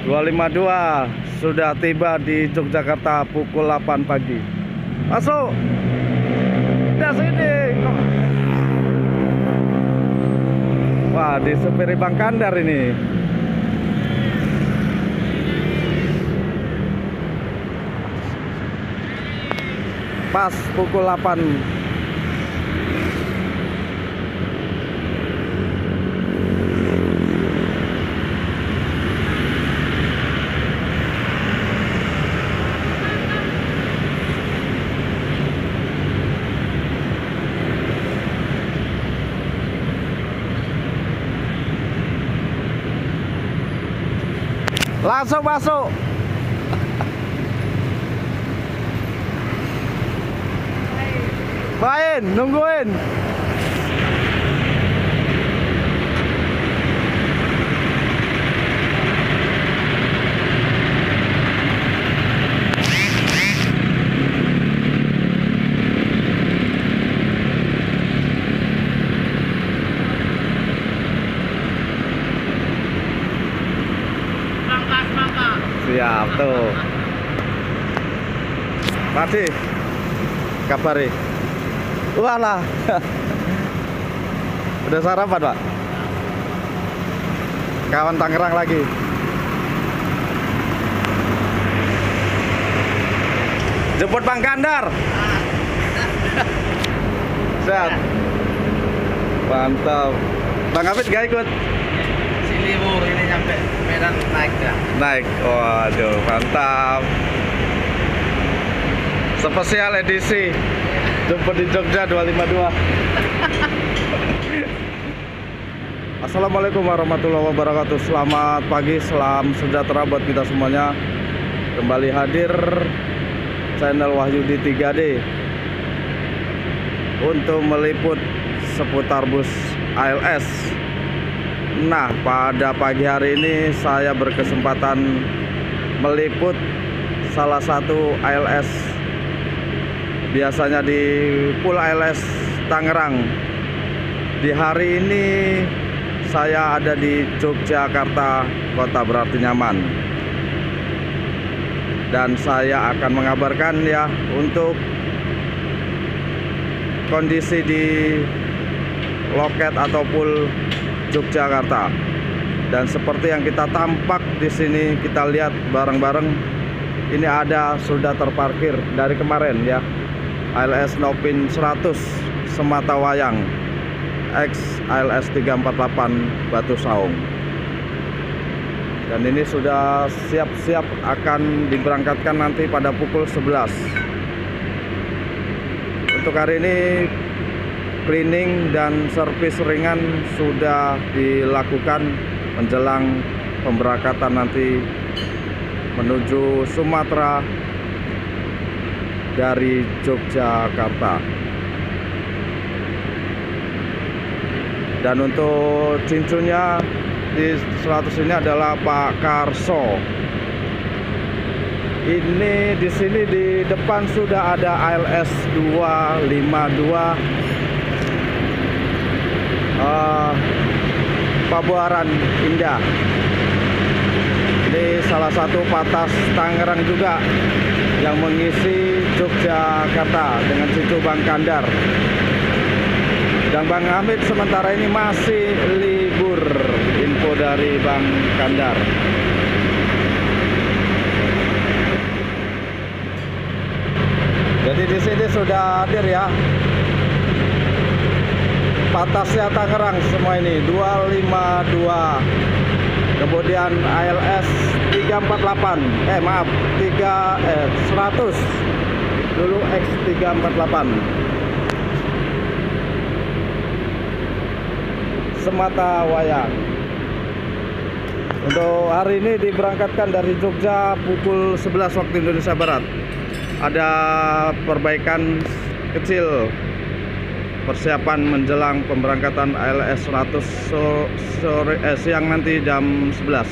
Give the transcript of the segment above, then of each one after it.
252 sudah tiba di Yogyakarta pukul 8 pagi. Masuk. Udah sini. Wah, disupiri Bang Kandar ini. Pas pukul 8. Langsung masuk. Main, nungguin. Siap tuh. Tadi kabari. Walah. Udah sarapan, Pak? Kawan Tangerang lagi. Jemput Bang Kandar. Siap. Mantap. Bang Hafid gak ikut? Sini Bu, ini nyampe Medan naik ya. Naik. Waduh, mantap. Spesial edisi. Jemput di Jogja 252. Assalamualaikum warahmatullahi wabarakatuh. Selamat pagi, salam sejahtera buat kita semuanya. Kembali hadir channel Wahyudi 3D untuk meliput seputar bus ALS. Nah, pada pagi hari ini saya berkesempatan meliput salah satu ALS. Biasanya di Pool ALS Tangerang. Di hari ini saya ada di Yogyakarta, kota berarti nyaman. Dan saya akan mengabarkan ya untuk kondisi di loket atau pool Yogyakarta. Dan seperti yang kita tampak di sini, kita lihat bareng-bareng, ini ada sudah terparkir dari kemarin ya. ALS Nopin 100 Sematawayang X ALS 348 Batu Saung. Dan ini sudah siap-siap akan diberangkatkan nanti pada pukul 11. Untuk hari ini cleaning dan servis ringan sudah dilakukan menjelang pemberangkatan nanti menuju Sumatera dari Yogyakarta. Dan untuk cincunya di 100 ini adalah Pak Karso. Ini di sini di depan sudah ada ALS 252 Pabuaran Indah. Ini salah satu patas Tangerang juga yang mengisi Yogyakarta dengan cucu Bang Kandar. Dan Bang Hamid sementara ini masih libur. Info dari Bang Kandar. Jadi di sini sudah hadir ya patasnya Tangerang semua ini 252. Kemudian ALS 348. 100. Dulu X 348. Sematawayang. Untuk hari ini diberangkatkan dari Jogja pukul 11 waktu Indonesia Barat. Ada perbaikan kecil persiapan menjelang pemberangkatan ALS 100 siang nanti jam 11.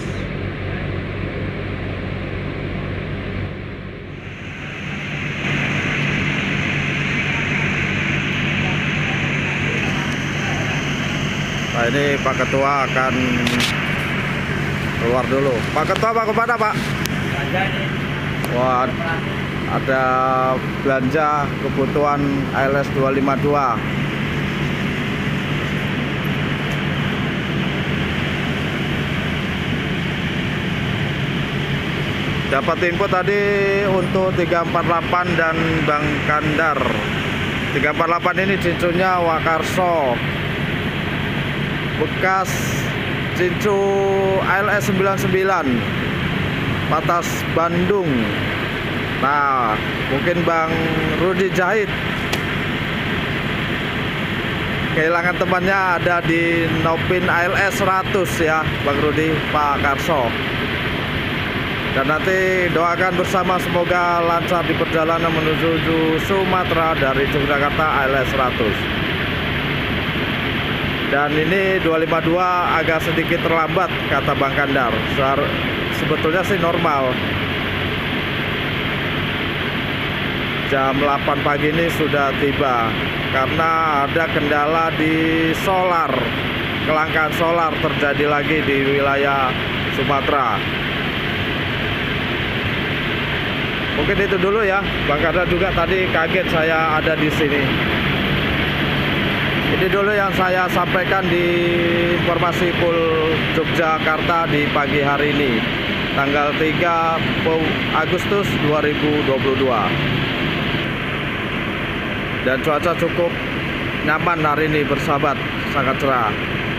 Nah, ini Pak Ketua akan keluar dulu. Pak Ketua, Pak kepada Pak. Aja ini. Wah, ada belanja kebutuhan ALS 252. Dapat info tadi untuk 348 dan Bang Kandar. 348 ini cincunya Wakarso, bekas cincu ALS 99 Patas Bandung. Nah, mungkin Bang Rudi Jahit kehilangan temannya ada di Nopin ALS 100 ya Bang Rudi, Pak Karso. Dan nanti doakan bersama semoga lancar di perjalanan menuju Sumatera dari Yogyakarta ALS 100. Dan ini 252 agak sedikit terlambat kata Bang Kandar. Sebetulnya sih normal. Jam 8 pagi ini sudah tiba karena ada kendala di solar. Kelangkaan solar terjadi lagi di wilayah Sumatera. Mungkin itu dulu ya, Bang Kandar juga tadi kaget saya ada di sini. Ini dulu yang saya sampaikan di informasi Pul Yogyakarta di pagi hari ini, tanggal 3 Agustus 2022. Dan cuaca cukup nyaman hari ini, bersahabat, sangat cerah.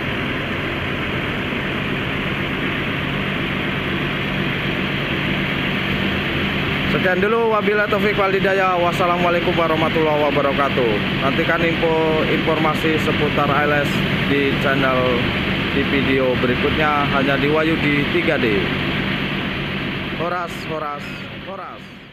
Sekian dulu, wabillahi taufik wal hidayah. Wassalamualaikum warahmatullahi wabarakatuh. Nantikan informasi seputar ALS di channel di video berikutnya hanya di Wahyudi 3D. Horas, horas, horas.